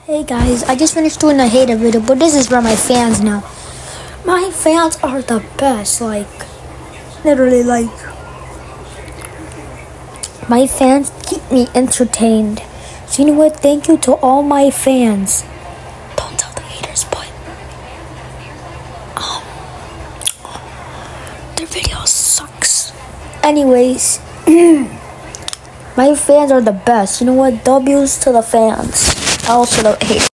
Hey guys, I just finished doing a hater video, but this is for my fans now. My fans are the best, literally, my fans keep me entertained. So you know what, thank you to all my fans. Don't tell the haters, but, their video sucks. Anyways, my fans are the best. You know what, W's to the fans. Also the haters.